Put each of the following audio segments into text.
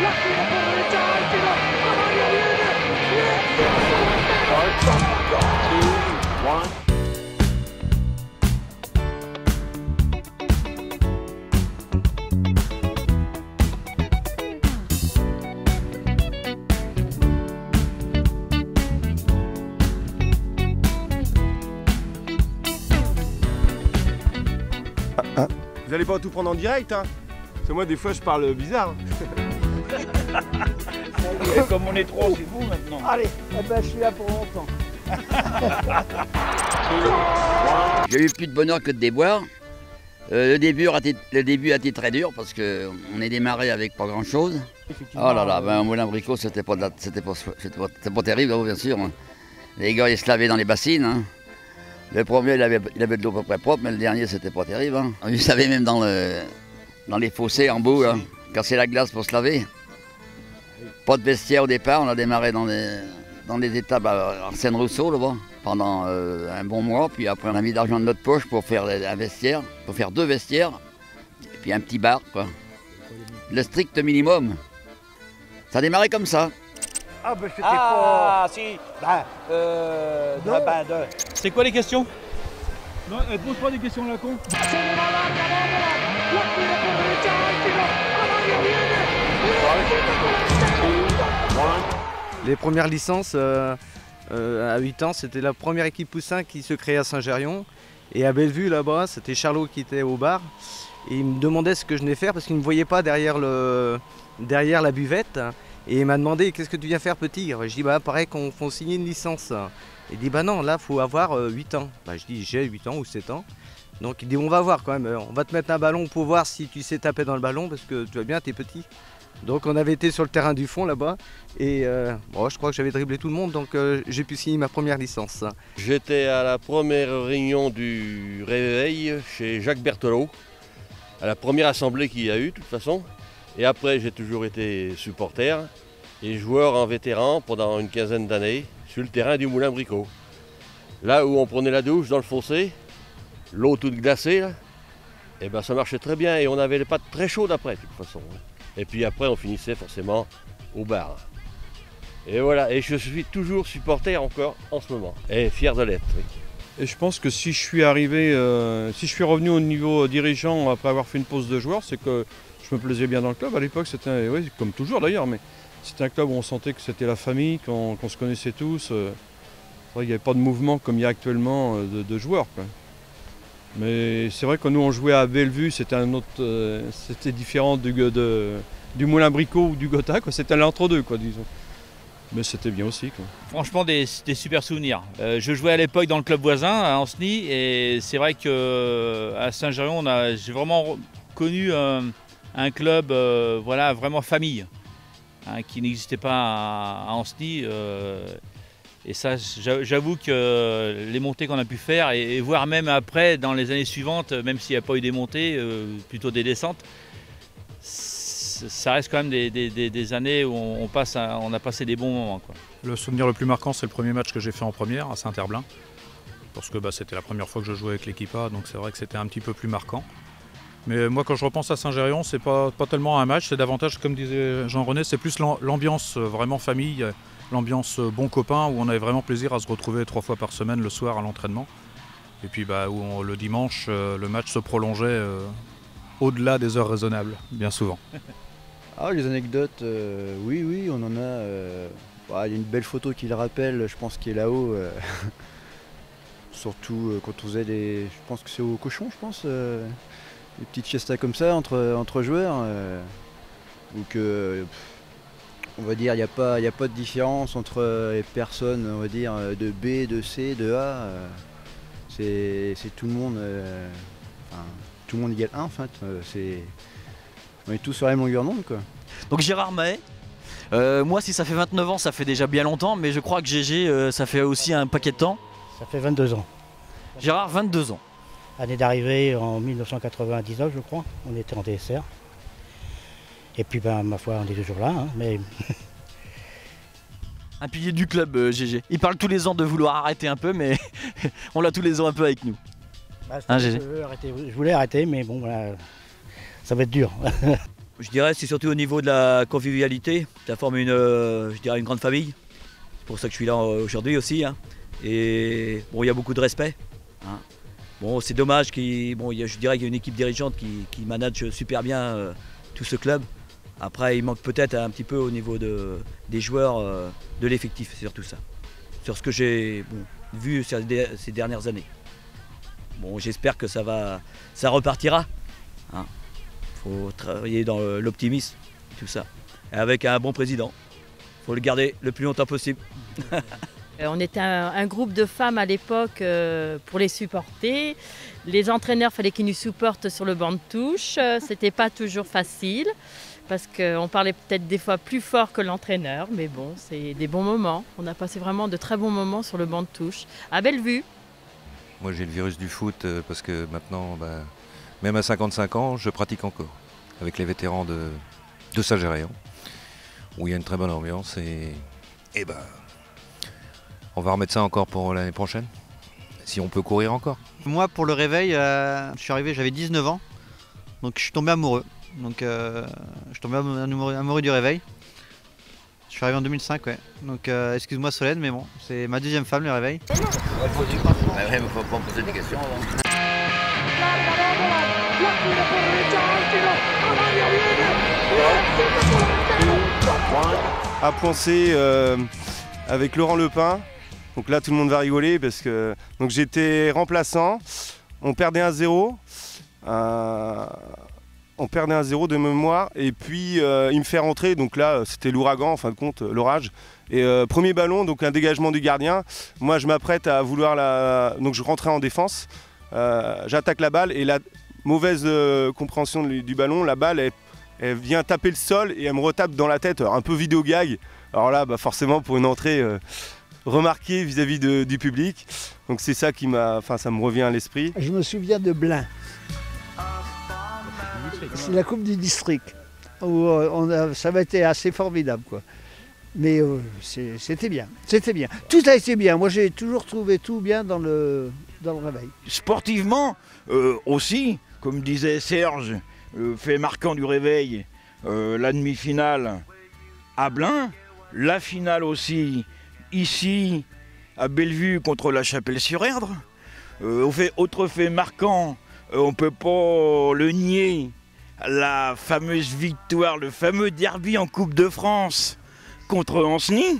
Vous allez pas tout prendre en direct, hein? Parce que moi, des fois, je parle bizarre. Et comme on est trois, c'est vous maintenant. Allez, eh ben, je suis là pour longtemps. J'ai eu plus de bonheur que de déboire. Le début a été très dur parce qu'on est démarré avec pas grand chose. Oh là là, ben, Moulin Bricot, c'était pas terrible, hein, bien sûr. Les gars, ils se lavaient dans les bassines. Hein. Le premier, il avait de l'eau à peu près propre, mais le dernier, c'était pas terrible. Hein. Ils savaient même dans les fossés en bout, hein, casser la glace pour se laver. Pas de vestiaire au départ, on a démarré dans les étables à Arsène Rousseau là-bas pendant un bon mois. Puis après, on a mis de l'argent de notre poche pour faire un vestiaire, pour faire 2 vestiaires, et puis un petit bar, quoi. Le strict minimum. Ça a démarré comme ça. Ah, ben, c'était Ah, pas... si. Non. C'est quoi les questions? Non, elle pose pas des questions à la con. Les premières licences à 8 ans, c'était la première équipe poussin qui se créait à Saint-Gérion. Et à Bellevue, là-bas, c'était Charlot qui était au bar. Et il me demandait ce que je venais faire parce qu'il ne me voyait pas derrière la buvette. Et il m'a demandé qu'est-ce que tu viens faire petit. Je dis bah pareil qu'on faut signer une licence. Il dit bah non, là faut avoir 8 ans. Bah, je dis j'ai 8 ans ou 7 ans. Donc il dit on va voir quand même, on va te mettre un ballon pour voir si tu sais taper dans le ballon parce que tu vois bien, t'es petit. Donc on avait été sur le terrain du fond là-bas et bon, je crois que j'avais dribblé tout le monde donc j'ai pu signer ma première licence. J'étais à la première réunion du réveil chez Jacques Berthelot, à la première assemblée qu'il y a eu de toute façon. Et après j'ai toujours été supporter et joueur en vétéran pendant une quinzaine d'années sur le terrain du Moulin Bricot. Là où on prenait la douche dans le fossé, l'eau toute glacée, là, et ben ça marchait très bien et on avait les pattes très chaudes après de toute façon. Et puis après on finissait forcément au bar. Et voilà, et je suis toujours supporter encore en ce moment. Et fier de l'être. Oui. Et je pense que si je suis revenu au niveau dirigeant après avoir fait une pause de joueur, c'est que je me plaisais bien dans le club. À l'époque, c'était, oui, comme toujours d'ailleurs, mais c'était un club où on sentait que c'était la famille, qu'on se connaissait tous. Il n'y avait pas de mouvement comme il y a actuellement de joueurs, quoi. Mais c'est vrai que nous on jouait à Bellevue, c'était c'était différent du Moulin Bricot ou du Gotha, quoi. C'était l'entre-deux, quoi, disons. Mais c'était bien aussi, quoi. Franchement, des super souvenirs. Je jouais à l'époque dans le club voisin, à Ancenis, et c'est vrai qu'à Saint-Gérion, j'ai vraiment connu un club voilà, vraiment famille, hein, qui n'existait pas à Ancenis. Et ça, j'avoue que les montées qu'on a pu faire, et voire même après, dans les années suivantes, même s'il n'y a pas eu des montées, plutôt des descentes, ça reste quand même des années où on a passé des bons moments, quoi. Le souvenir le plus marquant, c'est le premier match que j'ai fait en première à Saint-Herblain. Parce que c'était la première fois que je jouais avec l'équipe A, donc c'est vrai que c'était un petit peu plus marquant. Mais moi, quand je repense à Saint-Gérion, c'est pas tellement un match, c'est davantage, comme disait Jean-René, c'est plus l'ambiance vraiment famille, l'ambiance bon copain, où on avait vraiment plaisir à se retrouver 3 fois par semaine le soir à l'entraînement. Et puis où le dimanche, le match se prolongeait au-delà des heures raisonnables, bien souvent. Ah, les anecdotes, oui, on en a. Il y a une belle photo qui le rappelle, je pense, qui est là-haut. Surtout quand on faisait je pense que c'est au cochon, je pense. Des petites fiestas comme ça entre joueurs. Donc, on va dire, il n'y a pas de différence entre les personnes, on va dire, de B, de C, de A. C'est tout le monde. Tout le monde égale 1 en fait. On est tous sur la même longueur d'onde, quoi. Donc Gérard Mahé, moi si ça fait 29 ans, ça fait déjà bien longtemps, mais je crois que GG, ça fait aussi un paquet de temps. Ça fait 22 ans. Gérard, 22 ans. Année d'arrivée en 1999, je crois. On était en DSR. Et puis, ma foi, on est toujours là. Hein, mais... Un pilier du club, GG. Il parle tous les ans de vouloir arrêter un peu, mais on l'a tous les ans un peu avec nous. GG. Je voulais arrêter, mais bon, voilà, ça va être dur. Je dirais c'est surtout au niveau de la convivialité. Ça forme je dirais une grande famille. C'est pour ça que je suis là aujourd'hui aussi. Hein. Et bon, il y a beaucoup de respect. Hein. Bon, c'est dommage je dirais qu'il y a une équipe dirigeante qui manage super bien tout ce club. Après, il manque peut-être un petit peu au niveau des joueurs de l'effectif, c'est surtout ça. Sur ce que j'ai vu ces dernières années. Bon, j'espère que ça repartira. Hein. Faut travailler dans l'optimisme, tout ça. Et avec un bon président. Faut le garder le plus longtemps possible. On était un groupe de femmes à l'époque pour les supporter. Les entraîneurs, il fallait qu'ils nous supportent sur le banc de touche. C'était pas toujours facile parce qu'on parlait peut-être des fois plus fort que l'entraîneur. Mais bon, c'est des bons moments. On a passé vraiment de très bons moments sur le banc de touche. À Bellevue. Moi j'ai le virus du foot parce que maintenant, même à 55 ans, je pratique encore avec les vétérans de Saint-Géréon où il y a une très bonne ambiance et on va remettre ça encore pour l'année prochaine, si on peut courir encore. Moi, pour le réveil, je suis arrivé, j'avais 19 ans, donc je suis tombé amoureux. Donc, je suis tombé amoureux du réveil. Je suis arrivé en 2005, ouais. Donc, excuse-moi Solène, mais bon, c'est ma deuxième femme, le réveil. Ouais, mais faut pas me poser des questions avant. À Poncé avec Laurent Lepin. Donc là tout le monde va rigoler parce que donc j'étais remplaçant, on perdait 1-0. On perdait 1-0 de mémoire et puis il me fait rentrer, donc là c'était l'ouragan en fin de compte, l'orage. Et premier ballon, donc un dégagement du gardien. Moi je m'apprête à vouloir donc je rentrais en défense, j'attaque la balle et la mauvaise compréhension du ballon, la balle elle vient taper le sol et elle me retape dans la tête, un peu vidéo gag. Alors là forcément pour une entrée remarquée vis-à-vis du public, donc c'est ça ça me revient à l'esprit. Je me souviens de Blain. C'est la Coupe du District, où ça avait été assez formidable, quoi. Mais c'était bien, Tout a été bien, moi j'ai toujours trouvé tout bien dans le réveil. Sportivement aussi, comme disait Serge, le fait marquant du réveil, la demi-finale à Blain, la finale aussi ici à Bellevue contre la Chapelle-sur-Erdre. Autre fait marquant, on ne peut pas le nier, la fameuse victoire, le fameux derby en Coupe de France contre Ancenis.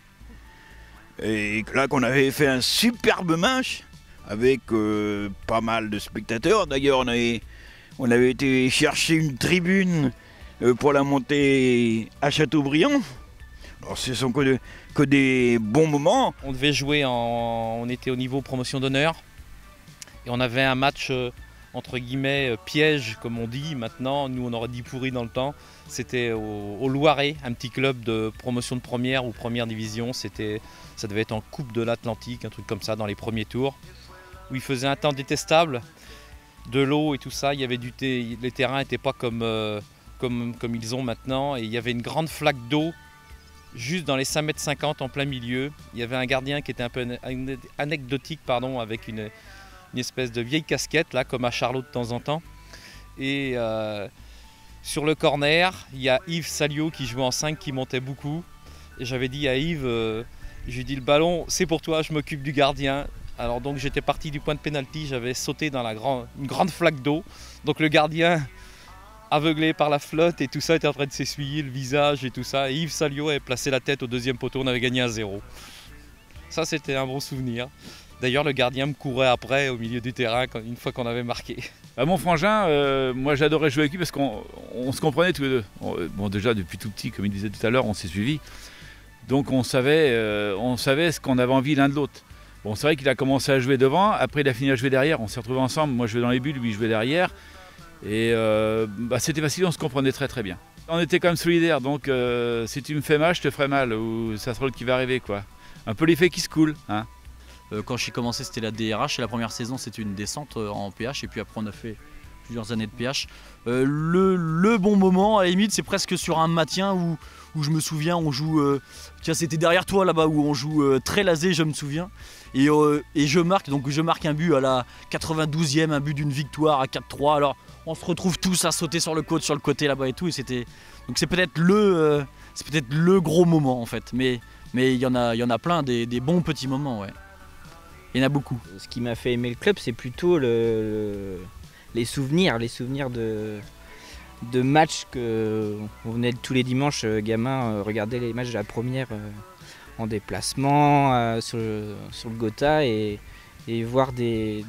Et là qu'on avait fait un superbe match avec pas mal de spectateurs. D'ailleurs on avait été chercher une tribune pour la montée à Châteaubriand. Alors ce sont que des bons moments. On devait jouer, on était au niveau promotion d'honneur et on avait un match entre guillemets piège comme on dit maintenant, nous on aurait dit pourri dans le temps. C'était au Loiret, un petit club de promotion de première ou première division. Ça devait être en Coupe de l'Atlantique, un truc comme ça dans les premiers tours, où il faisait un temps détestable, de l'eau et tout ça. Il y avait les terrains n'étaient pas comme ils ont maintenant et il y avait une grande flaque d'eau juste dans les 5,50 m en plein milieu. Il y avait un gardien qui était un peu anecdotique, avec une espèce de vieille casquette, là, comme à Charlot de temps en temps. Et sur le corner, il y a Yves Salio qui jouait en 5, qui montait beaucoup. Et j'avais dit à Yves, je lui ai dit, le ballon, c'est pour toi, je m'occupe du gardien. Alors donc j'étais parti du point de pénalty, j'avais sauté dans une grande flaque d'eau. Donc le gardien, aveuglé par la flotte et tout ça, était en train de s'essuyer le visage et tout ça. Et Yves Salio avait placé la tête au deuxième poteau, on avait gagné 1-0. Ça c'était un bon souvenir. D'ailleurs le gardien me courait après au milieu du terrain une fois qu'on avait marqué. Mon frangin, moi j'adorais jouer avec lui parce qu'on se comprenait tous les deux. Bon déjà depuis tout petit, comme il disait tout à l'heure, on s'est suivis. Donc on savait ce qu'on avait envie l'un de l'autre. Bon c'est vrai qu'il a commencé à jouer devant, après il a fini à jouer derrière, on s'est retrouvés ensemble, moi je jouais dans les buts, lui il jouait derrière. Et c'était facile, on se comprenait très très bien. On était quand même solidaires, donc si tu me fais mal, je te ferai mal, ou ça sera le qui va arriver, quoi. Un peu l'effet qui se coule, hein. Quand j'ai commencé, c'était la DRH, et la première saison c'était une descente en PH, et puis après on a fait plusieurs années de PH. Le bon moment, à la limite, c'est presque sur un maintien où je me souviens, on joue, tiens, c'était derrière toi là-bas, où on joue très lasé, je me souviens. Et je marque un but à la 92e, un but d'une victoire à 4-3. Alors on se retrouve tous à sauter sur le côté là-bas et tout. Donc c'est peut-être le gros moment en fait. Mais il y en a plein des bons petits moments, ouais. Il y en a beaucoup. Ce qui m'a fait aimer le club, c'est plutôt les souvenirs de matchs qu'on venait tous les dimanches, gamins, regarder les matchs de la première en déplacement sur le Gotha et voir des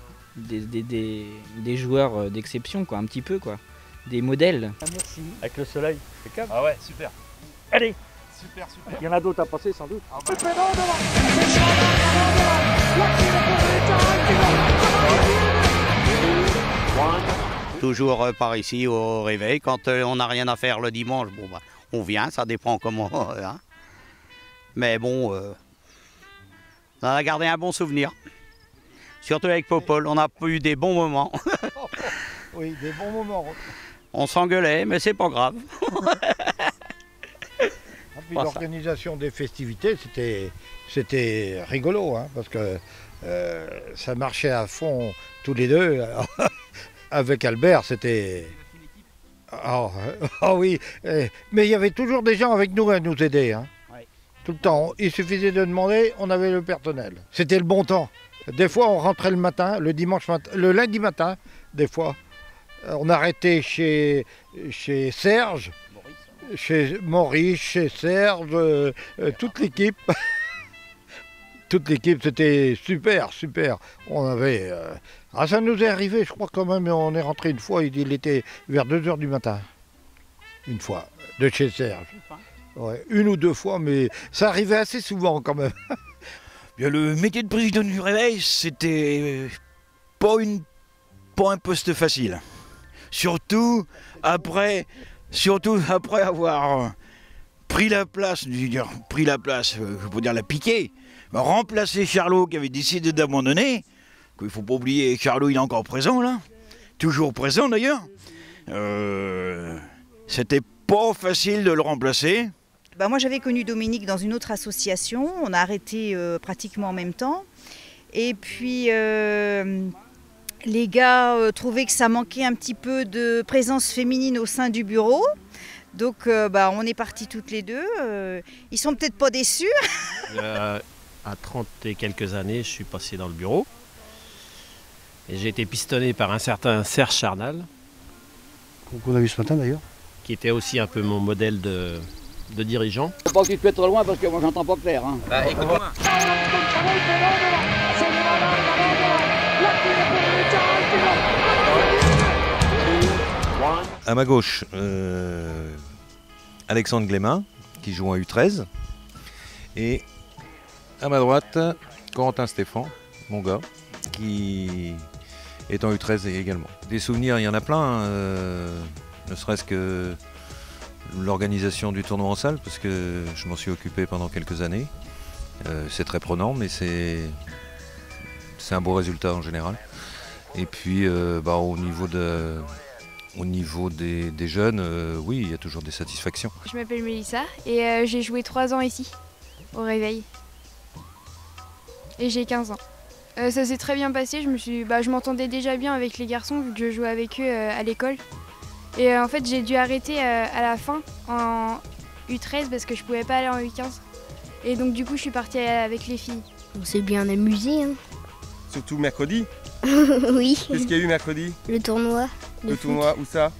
joueurs d'exception, quoi, un petit peu, quoi, des modèles. Merci. Avec le soleil, c'est calme. Ah ouais, super. Allez. Super. Il y en a d'autres à passer sans doute. Toujours par ici au réveil, quand on n'a rien à faire le dimanche, bon bah, on vient, ça dépend comment. Hein. Mais bon, on a gardé un bon souvenir. Surtout avec Popol, on a eu des bons moments. Oui, des bons moments. On s'engueulait, mais c'est pas grave. L'organisation des festivités, c'était rigolo, hein, parce que ça marchait à fond tous les deux. Alors, avec Albert, c'était... Oh oui, mais il y avait toujours des gens avec nous à nous aider. Hein. Ouais. Tout le temps, il suffisait de demander, on avait le personnel. C'était le bon temps. Des fois, on rentrait le matin, le lundi matin, des fois. On arrêtait chez Serge. Chez Maurice, chez Serge, toute l'équipe. Toute l'équipe, c'était super, super. On avait... ça nous est arrivé, je crois quand même, on est rentré une fois, il était vers 2h du matin. Une fois, de chez Serge. Ouais, une ou deux fois, mais ça arrivait assez souvent quand même. Bien, le métier de président du Réveil, c'était pas un poste facile. Surtout après avoir pris la place, je peux dire la piquer, remplacer Charlot qui avait décidé d'abandonner. Il ne faut pas oublier, Charlot il est encore présent là, toujours présent d'ailleurs. C'était pas facile de le remplacer. Moi j'avais connu Dominique dans une autre association, on a arrêté pratiquement en même temps. Et puis les gars trouvaient que ça manquait un petit peu de présence féminine au sein du bureau. Donc on est partis toutes les deux. Ils sont peut-être pas déçus. À 30 et quelques années, je suis passé dans le bureau. Et j'ai été pistonné par un certain Serge Charnal. Qu'on a vu ce matin d'ailleurs. Qui était aussi un peu mon modèle de dirigeant. Faut pas que tu te mettes trop loin parce que moi j'entends pas clair. Hein. Bah écoute-moi. À ma gauche, Alexandre Glémin, qui joue en U13. Et à ma droite, Corentin Stéphan, mon gars, qui est en U13 également. Des souvenirs, il y en a plein, ne serait-ce que l'organisation du tournoi en salle, parce que je m'en suis occupé pendant quelques années. C'est très prenant, mais c'est un beau résultat en général. Et puis au niveau des jeunes, oui, il y a toujours des satisfactions. Je m'appelle Mélissa et j'ai joué 3 ans ici, au Réveil. Et j'ai 15 ans. Ça s'est très bien passé, je m'entendais déjà bien avec les garçons vu que je jouais avec eux à l'école. Et en fait j'ai dû arrêter à la fin en U13 parce que je pouvais pas aller en U15. Et donc du coup je suis partie avec les filles. On s'est bien amusé. Hein. Surtout mercredi. Oui. Qu'est-ce qu'il y a eu mercredi? Le tournoi. Le tournoi, où ça?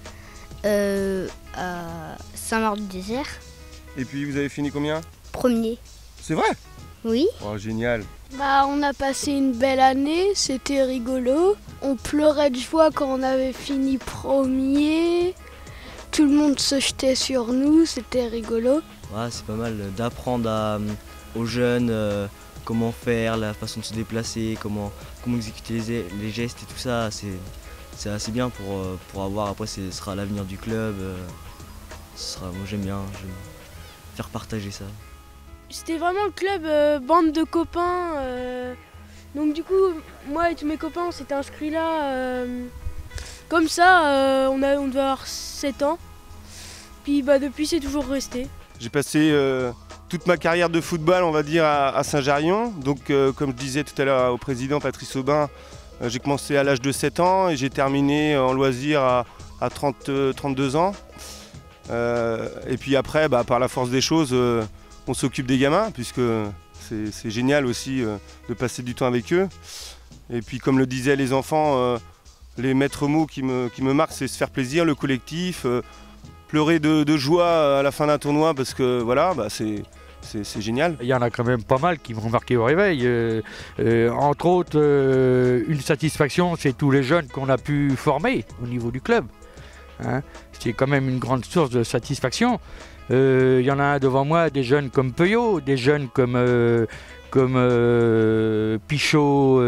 À Saint-Marc-du-Désert. Et puis vous avez fini combien? Premier. C'est vrai? Oui. Oh génial. On a passé une belle année, c'était rigolo. On pleurait de joie quand on avait fini premier. Tout le monde se jetait sur nous, c'était rigolo. Ouais, c'est pas mal d'apprendre aux jeunes comment faire, la façon de se déplacer, comment exécuter les gestes et tout ça. C'est assez bien pour avoir, après ce sera l'avenir du club. Moi j'aime bien faire partager ça. C'était vraiment le club bande de copains. Donc du coup, moi et tous mes copains, on s'était inscrits là Comme ça, on devait avoir 7 ans. Puis depuis, c'est toujours resté. J'ai passé toute ma carrière de football, on va dire, à Saint-Jarion. Donc, comme je disais tout à l'heure au président Patrice Aubin, j'ai commencé à l'âge de 7 ans et j'ai terminé en loisir à 32 ans. Et puis après, par la force des choses, on s'occupe des gamins, puisque c'est génial aussi de passer du temps avec eux. Et puis, comme le disaient les enfants, les maîtres mots qui me marquent, c'est se faire plaisir, le collectif, pleurer de joie à la fin d'un tournoi, parce que voilà, c'est génial. Il y en a quand même pas mal qui m'ont marqué au réveil. Entre autres, une satisfaction, c'est tous les jeunes qu'on a pu former au niveau du club. Hein. C'est quand même une grande source de satisfaction. Il y en a un devant moi, des jeunes comme Peuillot, des jeunes comme Pichot,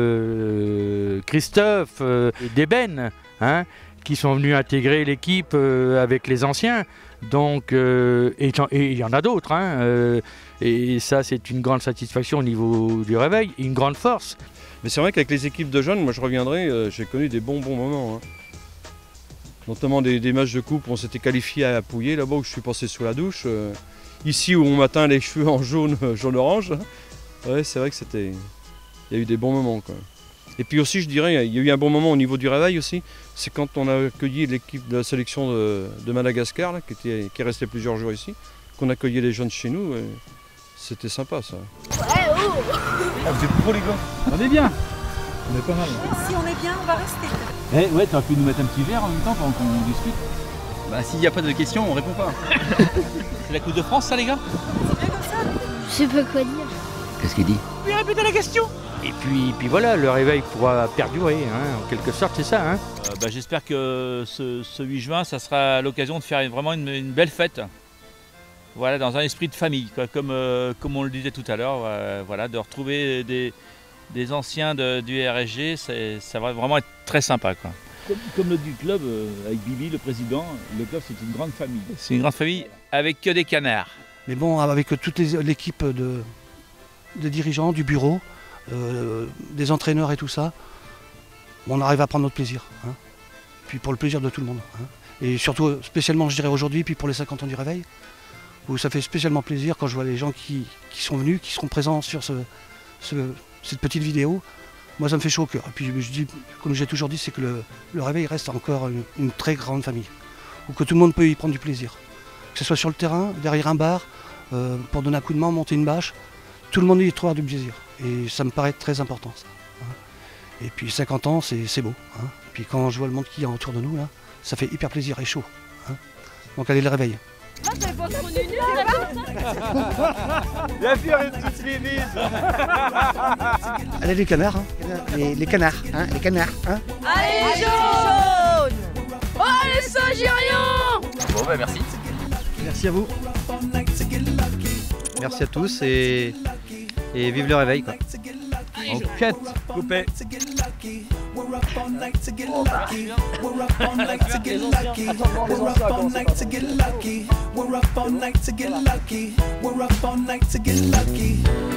Christophe, Deben, hein, qui sont venus intégrer l'équipe avec les anciens. Donc, et il y en a d'autres. Hein, et ça, c'est une grande satisfaction au niveau du réveil, et une grande force. Mais c'est vrai qu'avec les équipes de jeunes, moi je reviendrai, j'ai connu des bons moments. Hein. Notamment des matchs de coupe où on s'était qualifié à Pouillet, là-bas où je suis passé sous la douche. Ici où on m'a teint les cheveux en jaune-orange. Ouais, c'est vrai que il y a eu des bons moments, quoi. Et puis aussi, je dirais, il y a eu un bon moment au niveau du réveil aussi. C'est quand on a accueilli l'équipe de la sélection de Madagascar, là, qui est restée plusieurs jours ici, qu'on accueillait les jeunes chez nous. C'était sympa, ça. Ouais, oh vous êtes pro, les gars. On est bien. On est pas mal. Si on est bien, on va rester. Ouais, t'aurais pu nous mettre un petit verre en même temps pendant qu'on discute. Bah, s'il n'y a pas de questions, on répond pas. C'est la Coupe de France, ça, les gars? C'est bien comme ça. Je sais pas quoi dire. Qu'est-ce qu'il dit? Puis répétez la question. Et puis voilà, le réveil pourra perdurer, hein, en quelque sorte, c'est ça. Hein. J'espère que ce 8 juin, ça sera l'occasion de faire vraiment une belle fête. Voilà, dans un esprit de famille, quoi, comme on le disait tout à l'heure, voilà, de retrouver des anciens du RSG, ça va vraiment être très sympa, quoi. Comme le dit le club, avec Bibi, le président, le club c'est une grande famille. C'est une grande famille avec que des canards. Mais bon, avec toute l'équipe de dirigeants, du bureau, des entraîneurs et tout ça, on arrive à prendre notre plaisir. Hein. Puis pour le plaisir de tout le monde. Hein. Et surtout, spécialement, je dirais aujourd'hui, puis pour les 50 ans du réveil, où ça fait spécialement plaisir quand je vois les gens qui sont venus, qui seront présents sur cette petite vidéo. Moi, ça me fait chaud au cœur. Et puis, je dis, comme j'ai toujours dit, c'est que le réveil reste encore une très grande famille, où que tout le monde peut y prendre du plaisir. Que ce soit sur le terrain, derrière un bar, pour donner un coup de main, monter une bâche, tout le monde y trouvera du plaisir. Et ça me paraît très important, ça. Hein. Et puis 50 ans, c'est beau. Hein. Puis quand je vois le monde qu'il y a autour de nous, là, ça fait hyper plaisir et chaud. Hein. Donc allez le réveil. Bien sûr, toutes les mises. Allez les canards, hein. Les canards, hein. Les canards, hein. Allez les jaunes. Oh les Saint-Gérions. Bon merci. Merci à vous. Merci à tous et vive le réveil, quoi. Enquête coupée. We're up all night to get lucky. We're up all night to get lucky. We're up all night to get lucky. We're up all night to get lucky. We're up all night to get lucky.